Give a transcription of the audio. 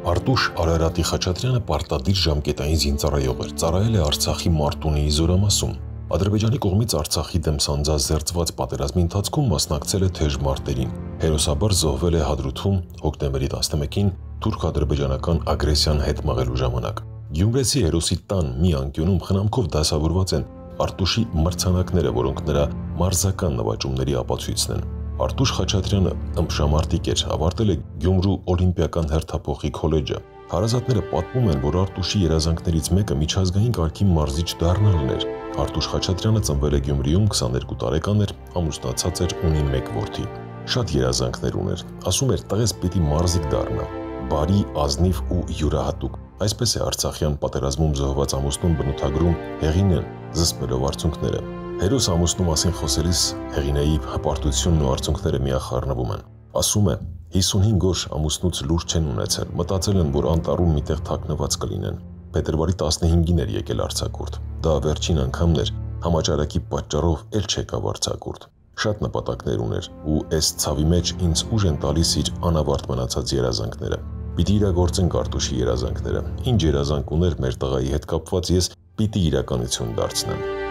Արտուշ Արարատի Խաչատրյանը պարտադիր ժամկետային զինծառայող էր, ծառայել է Արցախի Մարտունիի զորամասում։ Ադրբեջանի կողմից Արցախի դեմ սանձազերծված պատերազմի ընթացքում մասնակցել է թեժ մարտերին։ Հերոսաբար զոհվել է Հադրութում հոկտեմբերի 11-ին թուրք-ադրբեջանական ագրեսիան հետ մղելու ժամանակ։ Գյումրեցի հերոսի տան մի անկյունում խնամքով դասավորված են Արտուշի մրցանակները, որոնք նրա մարզական նվաճումների ապացույցն են։ Արտուշ Խաչատրյանը ըմբշամարտիկ էր, ավարտել է Գյումրու Օլիմպիական հերթափոխի քոլեջը։ Հարազատները պատմում են, որ Արտուշի երազանքներից մեկը միջազգային կարգի մարզիչ դառնալն էր։ Արտուշ Խաչատրյանը ծնվել է Գյումրիում, 22 տարեկան էր, ամուսնացած էր, ունի 1 որդի։ Շատ երազանքներ ուներ, ասում էր տղես պիտի մարզիկ դառնա, բարի, ազնիվ ու յուրահատուկ։ Այսպես է արցախյան պատերազմում զոհված ամուսնուն բնութագրում Հեղինեն, զսպելով արցունքները։ Հերոս ամուսնու մասին խոսելիս Հեղինեի հպարտությունն ու արցունքները միախառնվում են։ Ասում է. 55 օր ամուսնուց լուր չեն ունեցել, մտածել են, որ անտառում միտեղ թաքնված կլինեն։ Փետրվարի 15-ին էր եկել արձակուրդ։ Դա վերջին անգամն էր, համաճարակի պատճառով էլ չեկավ արձակուրդ։ Շատ նպատակներ ուներ ու այս ցավի մեջ ինձ ուժ են տալիս իր անավարտ մնացած երազանքները։ Պիտի իրագործենք Արտուշի երազանքները։ Ինչ երազանք ուներ մեր տղայի հետ կապված, ես պիտի իրականություն դարձնեմ։